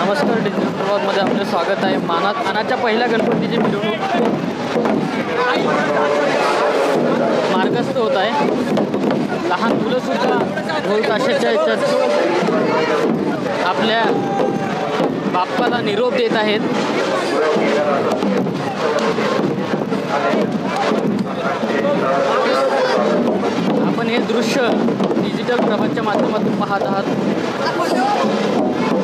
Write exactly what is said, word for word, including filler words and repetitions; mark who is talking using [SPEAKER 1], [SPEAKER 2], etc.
[SPEAKER 1] नमस्कार, डिजिटल प्रभागमध्ये आपले स्वागत आहे। मानात मानाच्या पहिल्या गणपतीची मिरवणूक मार्गस्थ होत आहे। लहान मुलंसुद्धा ढोल ताशाच्या ह्याच्यात आपल्या बाप्पाला निरोप देत आहेत। आपण हे दृश्य डिजिटल प्रभागच्या माध्यमातून पाहत आहात।